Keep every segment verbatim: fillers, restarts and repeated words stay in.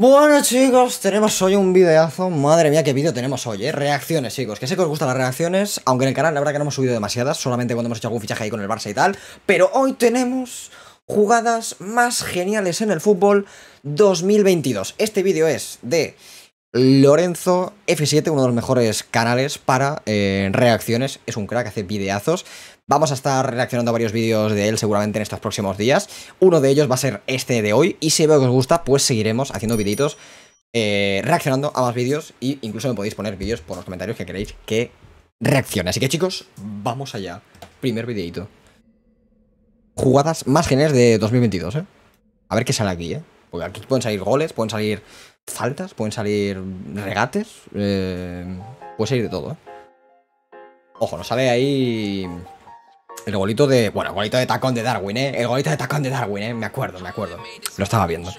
Bueno chicos, tenemos hoy un videazo. Madre mía, qué vídeo tenemos hoy, eh. Reacciones, chicos, que sé que os gustan las reacciones. Aunque en el canal la verdad que no hemos subido demasiadas, solamente cuando hemos hecho algún fichaje ahí con el Barça y tal. Pero hoy tenemos jugadas más geniales en el fútbol dos mil veintidós. Este vídeo es de Lorenzo F siete, uno de los mejores canales para eh, reacciones. Es un crack, hace videazos. Vamos a estar reaccionando a varios vídeos de él seguramente en estos próximos días. Uno de ellos va a ser este de hoy. Y si veo que os gusta, pues seguiremos haciendo videitos eh, reaccionando a más vídeos. Y incluso me podéis poner vídeos por los comentarios que queréis que reaccione. Así que chicos, vamos allá. Primer videito. Jugadas más geniales de dos mil veintidós, ¿eh? A ver qué sale aquí, ¿eh? Porque aquí pueden salir goles, pueden salir faltas, pueden salir regates. Eh, puede salir de todo, ¿eh? Ojo, nos sale ahí el golito de... Bueno, el golito de tacón de Darwin, ¿eh? El golito de tacón de Darwin, ¿eh? Me acuerdo, me acuerdo. Lo estaba viendo.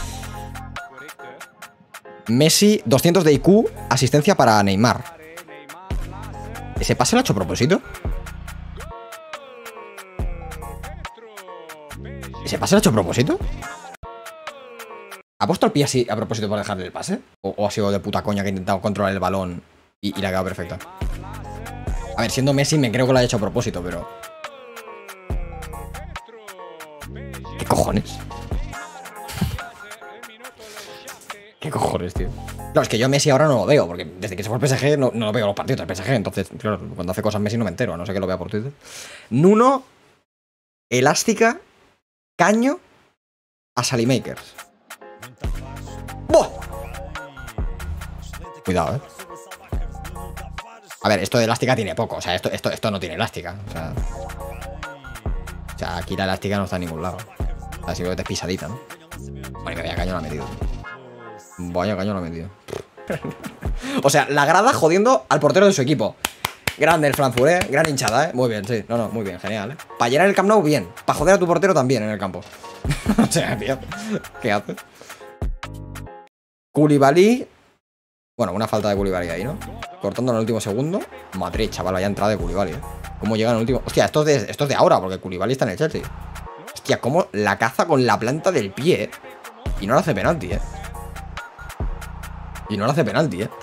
Messi, doscientos de I Q, asistencia para Neymar. ¿Ese pase lo ha hecho a propósito? ¿Ese pase lo ha hecho a propósito? ¿Ha puesto el pie así a propósito para dejarle el pase? ¿O, o ha sido de puta coña que ha intentado controlar el balón y, y le ha quedado perfecta? A ver, siendo Messi me creo que lo ha hecho a propósito, pero... ¿Qué cojones? ¿Qué cojones, tío? Claro, es que yo a Messi ahora no lo veo, porque desde que se fue al P S G no, no lo veo los partidos del P S G. Entonces, claro, cuando hace cosas Messi no me entero, a no sé que lo vea por Twitter. Nuno, elástica, caño, a Salimakers. ¡Buah! Cuidado, eh. A ver, esto de elástica tiene poco. O sea, esto, esto, esto no tiene elástica. O sea, o sea, aquí la elástica no está en ningún lado. O sea, simplemente es pisadita, ¿no? Bueno, y vaya caño la ha metido. Vaya caño la ha metido. O sea, la grada jodiendo al portero de su equipo. Grande el Frankfurt, ¿eh? Gran hinchada, ¿eh? Muy bien, sí. No, no, muy bien, genial, ¿eh? Para llenar el Camp Nou, bien. Para joder a tu portero también en el campo. O sea, tío, ¿qué hace? Koulibaly. Bueno, una falta de Koulibaly ahí, ¿no? Cortando en el último segundo. Madrid, chaval, vaya entrada de Koulibaly, ¿eh? ¿Cómo llega en el último? Hostia, esto es de, esto es de ahora, porque Koulibaly está en el Chelsea. Hostia, cómo la caza con la planta del pie, ¿eh? Y no le hace penalti, ¿eh? Y no le hace penalti, ¿eh?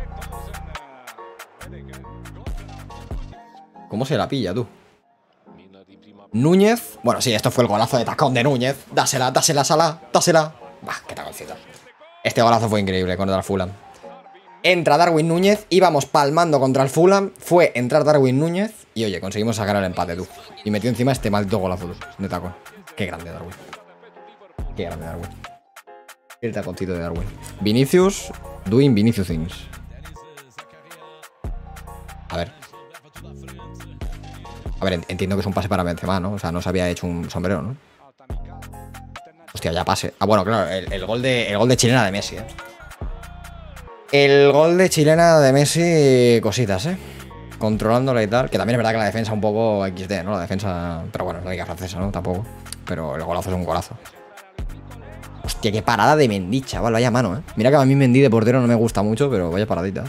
¿Cómo se la pilla, tú? Núñez. Bueno, sí, esto fue el golazo de tacón de Núñez. Dásela, dásela, Sala, dásela. Bah, qué taconcito. Este golazo fue increíble contra el Fulham. Entra Darwin Núñez, íbamos palmando contra el Fulham. Fue entrar Darwin Núñez y oye, conseguimos sacar el empate, tú. Y metió encima este maldito golazo, tú, de tacón. Qué grande Darwin. Qué grande Darwin. El taconcito de Darwin. Vinicius, doing Vinicius things. A ver. A ver, entiendo que es un pase para Benzema, ¿no? O sea, no se había hecho un sombrero, ¿no? Hostia, ya pase. Ah, bueno, claro, el, el gol de el gol de chilena de Messi, ¿eh? El gol de chilena de Messi, cositas, ¿eh? Controlándola y tal. Que también es verdad que la defensa un poco equis de, ¿no? La defensa... Pero bueno, es la liga francesa, ¿no? Tampoco. Pero el golazo es un golazo. Hostia, qué parada de Mendy, chaval. Vaya mano, ¿eh? Mira que a mí Mendy de portero no me gusta mucho, pero vaya paradita.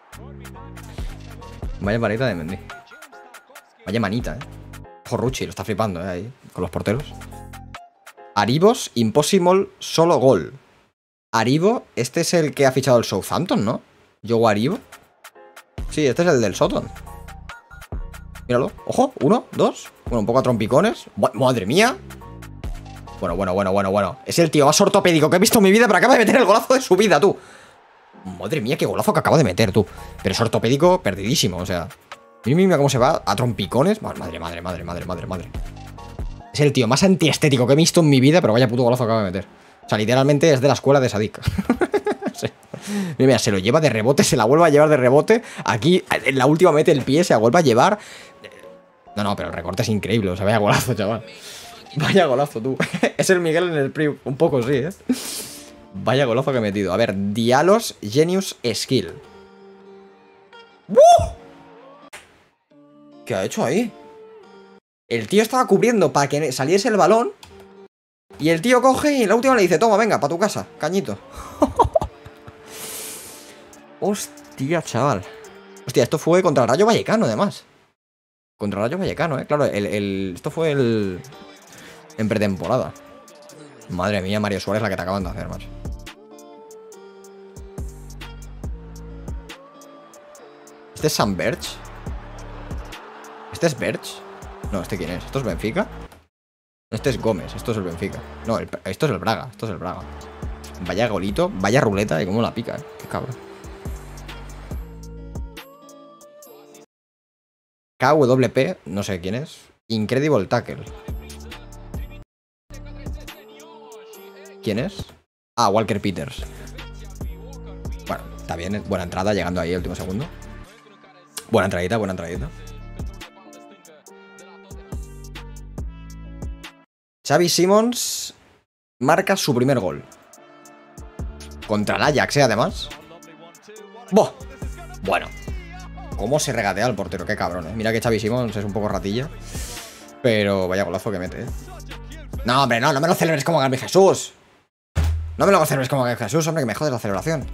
Vaya paradita de Mendy. Vaya manita, ¿eh? Ojo, Rucci, lo está flipando, ¿eh? Ahí, con los porteros. Aribos, Impossible, solo gol. Aribo, este es el que ha fichado el Southampton, ¿no? Yogo Aribo. Sí, este es el del Soton. Míralo. Ojo, uno, dos. Bueno, un poco a trompicones. Madre mía. Bueno, bueno, bueno, bueno, bueno. Es el tío más ortopédico que he visto en mi vida, pero acaba de meter el golazo de su vida, tú. Madre mía, qué golazo que acabo de meter, tú. Pero es ortopédico perdidísimo, o sea. Mira, mira cómo se va a trompicones. Madre, madre, madre, madre, madre, madre. Es el tío más antiestético que he visto en mi vida, pero vaya puto golazo que acaba de meter. O sea, literalmente es de la escuela de Sadik. Sí. Mira, mira, se lo lleva de rebote, se la vuelve a llevar de rebote. Aquí, en la última mete el pie, se la vuelve a llevar. No, no, pero el recorte es increíble. O sea, vaya golazo, chaval. Vaya golazo, tú. Es el Miguel en el P R I. Un poco, sí, ¿eh? Vaya golazo que he metido. A ver, Dialos Genius Skill. ¡Uh! ¿Qué ha hecho ahí? El tío estaba cubriendo para que saliese el balón. Y el tío coge y en la última le dice: toma, venga, para tu casa, cañito. Hostia, chaval. Hostia, esto fue contra el Rayo Vallecano, además. Contra el Rayo Vallecano, eh. Claro, el, el, esto fue el... en pretemporada. Madre mía, Mario Suárez, la que te acaban de hacer, macho. ¿Este es Sam Berch? ¿Este es Berch? No, ¿este quién es? ¿Esto es Benfica? Este es Gómez, esto es el Benfica. No, el, esto es el Braga, esto es el Braga. Vaya golito, vaya ruleta y cómo la pica, eh. Qué cabrón. K W P, no sé quién es. Incredible Tackle. ¿Quién es? Ah, Walker Peters. Bueno, está bien, buena entrada, llegando ahí el último segundo. Buena entradita, buena entradita. Xavi Simons marca su primer gol. Contra el Ajax, ¿eh? Además. ¡Boh! Bueno. ¿Cómo se regatea al portero? Qué cabrón, ¿eh? Mira que Xavi Simons es un poco ratilla. Pero vaya golazo que mete, ¿eh? No, hombre, no, no me lo celebres como Gabriel Jesús. No me lo celebres como Gabriel Jesús, hombre, que me jodes la celebración.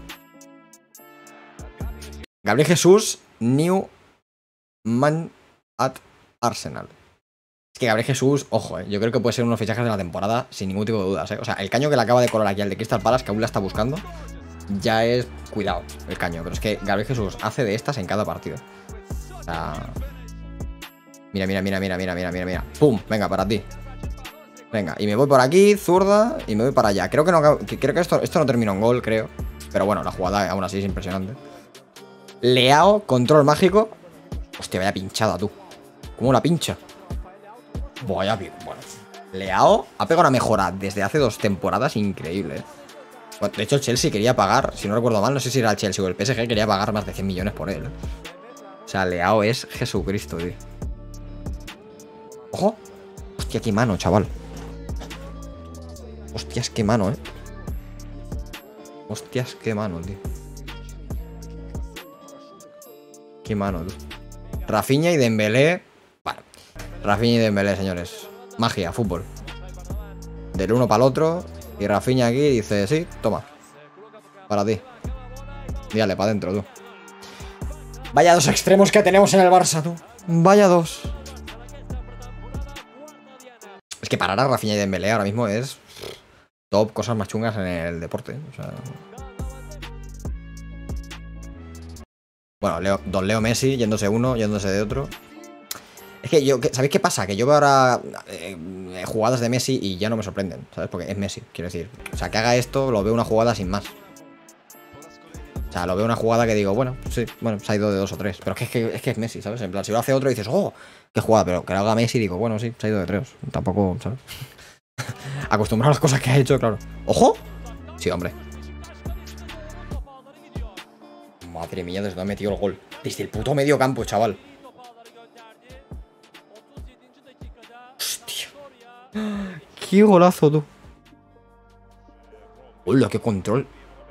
Gabriel Jesús, new man at Arsenal. Es que Gabriel Jesús, ojo, eh, yo creo que puede ser uno de los fichajes de la temporada sin ningún tipo de dudas, eh. O sea, el caño que le acaba de colar aquí al de Crystal Palace, que aún la está buscando, ya es, cuidado, el caño. Pero es que Gabriel Jesús hace de estas en cada partido. O sea... Mira, mira, mira, mira, mira, mira, mira, mira. ¡Pum! Venga, para ti. Venga, y me voy por aquí, zurda, y me voy para allá. Creo que no, que, creo que esto, esto no terminó en gol, creo. Pero bueno, la jugada aún así es impresionante. Leao, control mágico. Hostia, vaya pinchada, tú. ¿Cómo la pincha? Vaya bien, bueno. Leao ha pegado una mejora desde hace dos temporadas increíble, ¿eh? Bueno, de hecho, el Chelsea quería pagar, si no recuerdo mal, no sé si era el Chelsea o el P S G, quería pagar más de cien millones por él, ¿eh? O sea, Leao es Jesucristo, tío. ¡Ojo! Hostia, qué mano, chaval. Hostias, qué mano, eh. Hostias, qué mano, tío. Qué mano, tío. Rafinha y Dembélé. Bueno, Rafinha y Dembélé, señores. Magia, fútbol. Del uno para el otro. Y Rafinha aquí dice, sí, toma. Para ti. Díale, para adentro, tú. Vaya dos extremos que tenemos en el Barça, tú. Vaya dos. Es que parar a Rafinha y Dembélé ahora mismo es top, cosas más chungas en el deporte. O sea... Bueno, Leo, Don Leo Messi yéndose uno, yéndose de otro. Es que yo, ¿sabéis qué pasa? Que yo veo ahora eh, jugadas de Messi y ya no me sorprenden, ¿sabes? Porque es Messi, quiero decir. O sea, que haga esto, lo veo una jugada sin más. O sea, lo veo una jugada que digo, bueno, sí, bueno, se ha ido de dos o tres. Pero es que es, que, es, que es Messi, ¿sabes? En plan, si lo hace otro dices, oh, qué jugada. Pero que lo haga Messi digo, bueno, sí, se ha ido de tres. Tampoco, ¿sabes? Acostumbrado a las cosas que ha hecho, claro. ¡Ojo! Sí, hombre. Madre mía, desde donde ha metido el gol. Desde el puto medio campo, chaval. Hostia. Qué golazo, tú. Hola, qué control.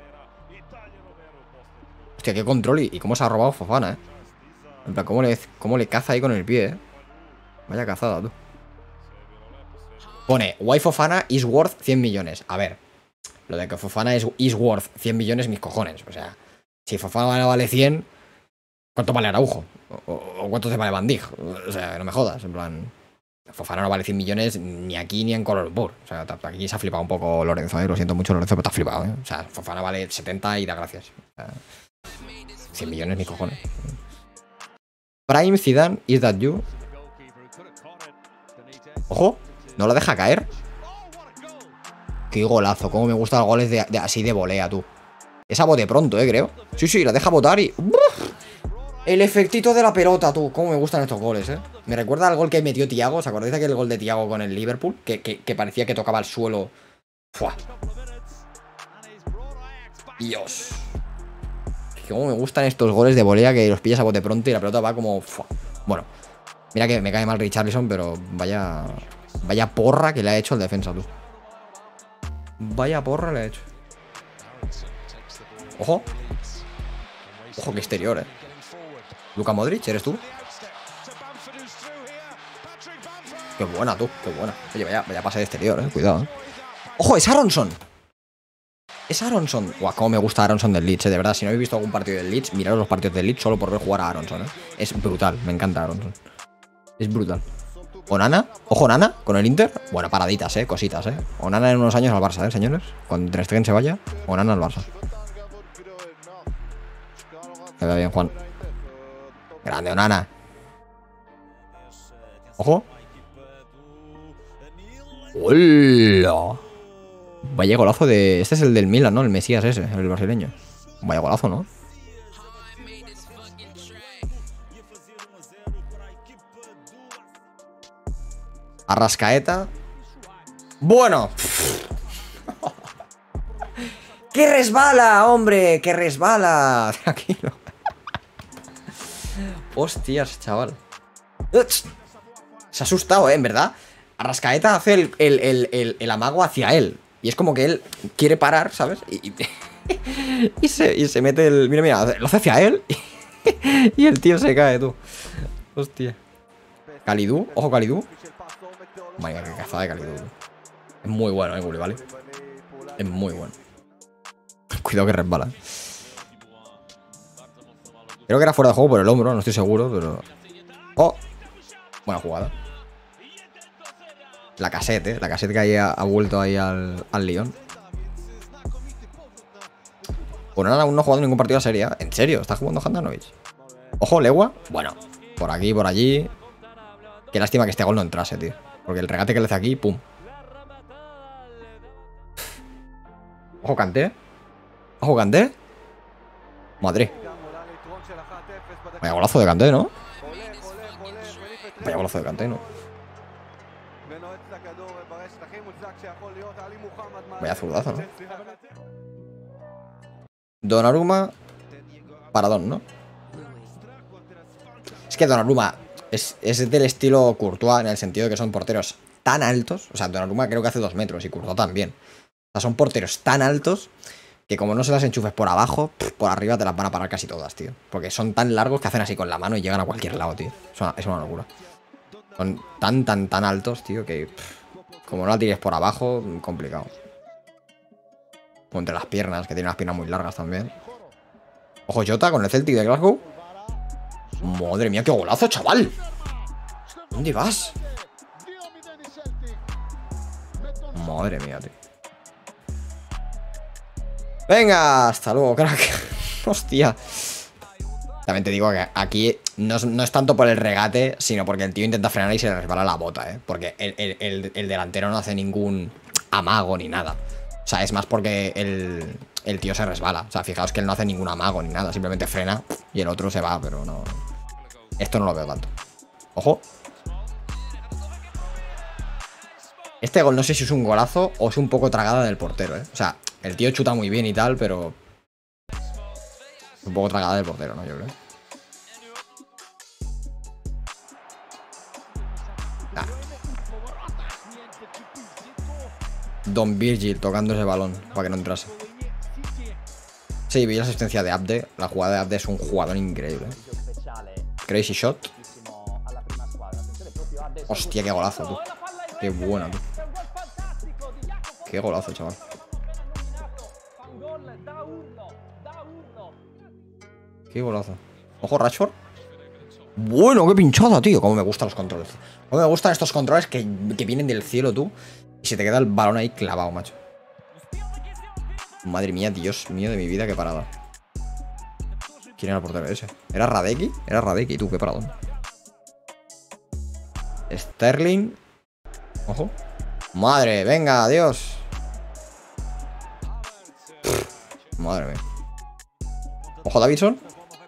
Hostia, qué control. Y, y cómo se ha robado Fofana, eh. En plan, cómo le, cómo le caza ahí con el pie, eh. Vaya cazada, tú. Pone, why Fofana is worth cien millones. A ver, lo de que Fofana is, is worth cien millones, mis cojones. O sea, si Fofana vale cien, ¿cuánto vale Araujo? ¿O, o, o cuánto te vale Van Dijk? O sea, no me jodas, en plan... Fofana no vale cien millones ni aquí ni en Kuala Lumpur. O sea, aquí se ha flipado un poco Lorenzo, ¿eh? Lo siento mucho, Lorenzo, pero te has flipado, ¿eh? O sea, Fofana vale setenta y da gracias. O sea, cien millones, mis cojones. Prime Zidane, is that you? Ojo, no lo deja caer. Qué golazo, cómo me gustan los goles de, de, así de volea, tú. Esa bote pronto, eh, creo. Sí, sí, la deja botar y... ¡Uf! El efectito de la pelota, tú. Cómo me gustan estos goles, eh. Me recuerda al gol que metió Thiago. ¿Os acordáis de aquel gol de Thiago con el Liverpool? Que, que, que parecía que tocaba el suelo. ¡Fua! Dios. Cómo me gustan estos goles de volea que los pillas a bote pronto y la pelota va como... ¡Fua! Bueno, mira que me cae mal Richarlison, pero vaya... Vaya porra que le ha hecho el defensa, tú. Vaya porra le ha hecho. Ojo. Ojo, qué exterior, eh. Luka Modric, ¿eres tú? Qué buena, tú, qué buena. Oye, vaya, vaya pase de exterior, eh. Cuidado, eh. ¡Ojo, es Aronson! Es Aronson. Guau, cómo me gusta Aronson del Leeds, eh. De verdad, si no habéis visto algún partido del Leeds, mirad los partidos del Leeds solo por ver jugar a Aronson, eh. Es brutal, me encanta Aronson. Es brutal. Onana, ojo Onana, con el Inter. Bueno, paraditas, eh, cositas, eh. Onana en unos años al Barça, eh, señores. Cuando Ter Stegen se vaya, Onana al Barça. Que vaya bien, Juan. Grande, Onana. Ojo. ¡Hola! Vaya golazo de... Este es el del Milan, ¿no? El Mesías ese, el brasileño. Vaya golazo, ¿no? Arrascaeta. Bueno. ¡Que resbala, hombre! ¡Que resbala! Tranquilo. Hostias, chaval. Se ha asustado, ¿eh? En verdad. Arrascaeta hace el, el, el, el, el amago hacia él. Y es como que él quiere parar, ¿sabes? Y, y, y, se, y se mete el... Mira, mira, lo hace hacia él. Y el tío se cae, tú. Hostia. Kalidou, ojo Kalidou. Vaya, qué cazada de Kalidou. Es muy bueno, eh, ¿vale? Es muy bueno. Cuidado que resbala. Creo que era fuera de juego por el hombro, no estoy seguro, pero... ¡Oh! Buena jugada. La casete, ¿eh? La casete que ahí ha, ha vuelto ahí al, al Lyon. Por ahora aún no ha jugado ningún partido a serie. ¿En serio? ¿Está jugando Handanovic? Ojo, Legua. Bueno, por aquí, por allí. Qué lástima que este gol no entrase, tío. Porque el regate que le hace aquí, pum. Ojo, Kanté. Ojo, Kanté. Madre. Vaya golazo de Kanté, ¿no? Vaya golazo de Kanté, ¿no? Vaya zurdazo, ¿no? Donnarumma. Paradón, ¿no? Es que Donnarumma es, es del estilo Courtois en el sentido de que son porteros tan altos. O sea, Donnarumma creo que hace dos metros y Courtois también. O sea, son porteros tan altos que como no se las enchufes por abajo, por arriba te las van a parar casi todas, tío. Porque son tan largos que hacen así con la mano y llegan a cualquier lado, tío. Es una, es una locura. Son tan, tan, tan altos, tío, que pff, como no la tires por abajo, complicado. O entre las piernas, que tiene las piernas muy largas también. Ojo, Jota con el Celtic de Glasgow. Madre mía, qué golazo, chaval. ¿Dónde vas? Madre mía, tío. Venga, hasta luego, crack. Hostia. También te digo que aquí no es, no es tanto por el regate, sino porque el tío intenta frenar y se le resbala la bota, ¿eh? Porque el, el, el, el delantero no hace ningún amago ni nada. O sea, es más porque el, el tío se resbala. O sea, fijaos que él no hace ningún amago ni nada. Simplemente frena y el otro se va, pero no... Esto no lo veo tanto. Ojo. Este gol no sé si es un golazo o es un poco tragada del portero, ¿eh? O sea, el tío chuta muy bien y tal, pero... un poco tragada del portero, ¿no? Yo creo. Nah. Don Virgil tocando ese balón para que no entrase. Sí, vi la asistencia de Abde. La jugada de Abde es un jugador increíble. Crazy shot. Hostia, qué golazo, tú. Qué buena, tú. Qué golazo, chaval. Qué golazo. Ojo, Rashford. Bueno, qué pinchada, tío. Cómo me gustan los controles. Cómo me gustan estos controles que, que vienen del cielo, tú. Y se te queda el balón ahí clavado, macho. Madre mía, Dios mío de mi vida, qué parada. ¿Quién era el portero ese? ¿Era Radeki? Era Radeki, tú, qué paradón. Sterling. Ojo. Madre, venga, adiós. Madre mía. Ojo, Davidson.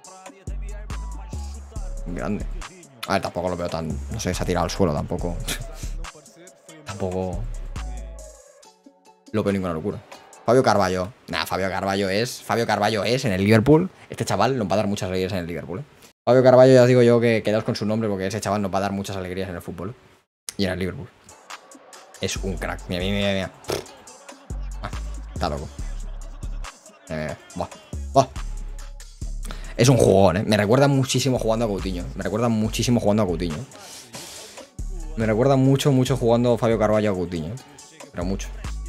Grande. A ver, tampoco lo veo tan... No sé, se ha tirado al suelo tampoco. Tampoco... lo veo ninguna locura. Fabio Carvalho. Nah, Fabio Carvalho es... Fabio Carvalho es en el Liverpool. Este chaval nos va a dar muchas alegrías en el Liverpool, ¿eh? Fabio Carvalho, ya os digo yo que quedaos con su nombre porque ese chaval nos va a dar muchas alegrías en el fútbol, ¿eh? Y en el Liverpool. Es un crack. Mira, mira, mira, mira. Ah, está loco. Mira, mira. Buah. Buah. Es un jugón, ¿eh? Me recuerda muchísimo jugando a Coutinho. Me recuerda muchísimo jugando a Coutinho. Me recuerda mucho, mucho jugando Fabio Carvalho a Coutinho. Pero mucho.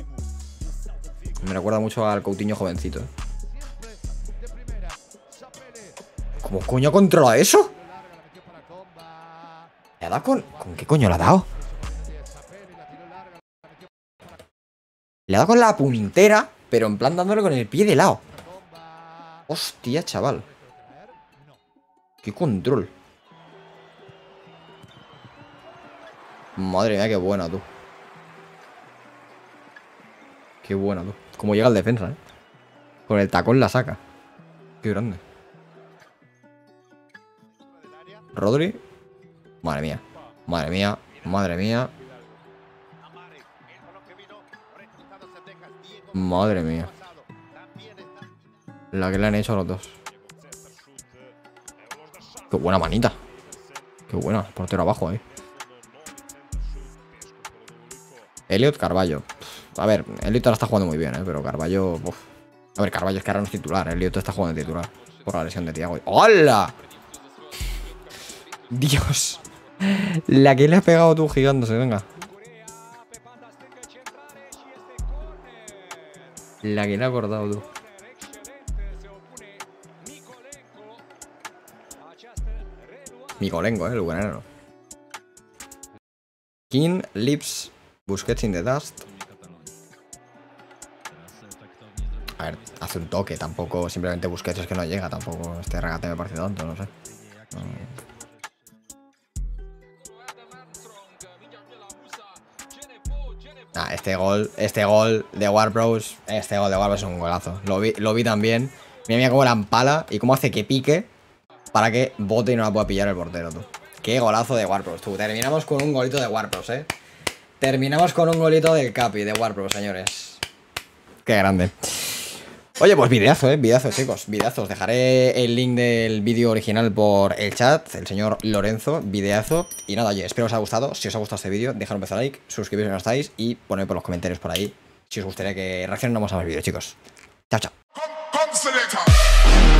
Me recuerda mucho al Coutinho jovencito, ¿eh? ¿Cómo coño controla eso? ¿Le ha dado con...? ¿Con qué coño le ha dado? Le ha dado con la puntera, pero en plan dándole con el pie de lado. Hostia, chaval. ¡Qué control! Madre mía, qué buena, tú. Qué buena, tú. Como llega el defensa, ¿eh? Con el tacón la saca. Qué grande. Rodri. Madre mía. Madre mía. Madre mía. Madre mía. La que le han hecho a los dos. Qué buena manita. Qué buena. Portero abajo ahí. Elliot, Carballo. A ver, Elliot ahora está jugando muy bien, ¿eh? Pero Carballo... Uf. A ver, Carballo es que ahora no es titular. Elliot está jugando de titular. Por la lesión de Thiago. ¡Hola! Dios. La que le has pegado tú gigándose, venga. La que le ha cortado tú. Mikolenko, eh, el ucraniano. King, Lips, Busquets in the dust. A ver, hace un toque, tampoco. Simplemente Busquets es que no llega, tampoco. Este regate me parece tonto, no sé. No. Ah, este gol, este gol de Ward-Prowse, este gol de Ward-Prowse es un golazo. Lo vi, lo vi también. Mira, mira cómo la empala y cómo hace que pique para que bote y no la pueda pillar el portero, tú. Qué golazo de Ward-Prowse, tú. Terminamos con un golito de Ward-Prowse, eh. Terminamos con un golito del Capi, de Ward-Prowse, señores. Qué grande. Oye, pues videazo, eh, videazo, chicos, videazos. Dejaré el link del vídeo original por el chat, el señor Lorenzo, videazo. Y nada, oye, espero os haya gustado. Si os ha gustado este vídeo, dejad un pedazo de like, suscribiros si no estáis y poned por los comentarios por ahí si os gustaría que reaccionemos a más vídeos, chicos. Chao, chao.